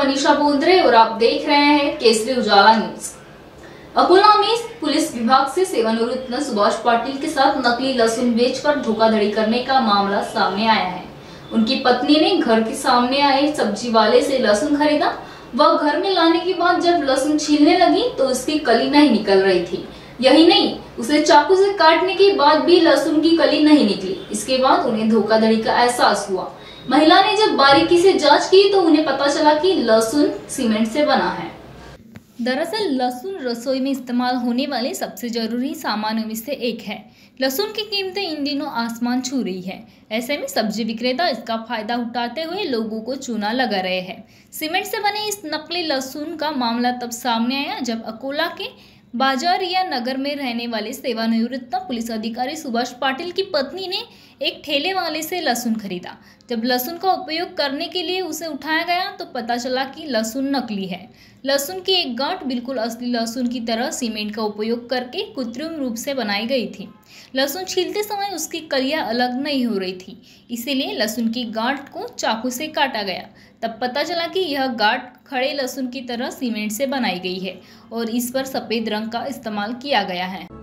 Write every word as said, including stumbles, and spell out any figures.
मनीषा बोंद्रे और आप देख रहे हैं केसरी उजाला न्यूज। अकोला में पुलिस विभाग से सेवानिवृत्त सुभाष पाटिल के साथ नकली लहसुन बेचकर धोखाधड़ी करने का मामला सामने आया है। उनकी पत्नी ने घर के सामने आए सब्जी वाले से लहसुन खरीदा। वह घर में लाने के बाद जब लहसुन छीलने लगी तो उसकी कली नहीं निकल रही थी। यही नहीं, उसे चाकू से काटने के बाद भी लहसुन की कली नहीं निकली। इसके बाद उन्हें धोखाधड़ी का एहसास हुआ। महिला ने जब बारीकी से जांच की तो उन्हें पता चला कि लहसुन सीमेंट से बना है। दरअसल लहसुन रसोई में इस्तेमाल होने वाले सबसे जरूरी सामानों में से एक है। लहसुन की कीमतें इन दिनों आसमान छू रही है। ऐसे में सब्जी विक्रेता इसका फायदा उठाते हुए लोगों को चूना लगा रहे हैं। सीमेंट से बने इस नकली लहसुन का मामला तब सामने आया जब अकोला के बाजारिया नगर में रहने वाले सेवानिवृत्त पुलिस अधिकारी सुभाष पाटिल की पत्नी ने एक ठेले वाले से लहसुन खरीदा। जब लहसुन का उपयोग करने के लिए उसे उठाया गया तो पता चला कि लहसुन नकली है। लहसुन की एक गांठ बिल्कुल असली लहसुन की तरह सीमेंट का उपयोग करके कृत्रिम रूप से बनाई गई थी। लहसुन छीलते समय उसकी कलियां अलग नहीं हो रही थी, इसीलिए लहसुन की गांठ को चाकू से काटा गया। तब पता चला कि यह गांठ खड़े लहसुन की तरह सीमेंट से बनाई गई है और इस पर सफेद रंग का इस्तेमाल किया गया है।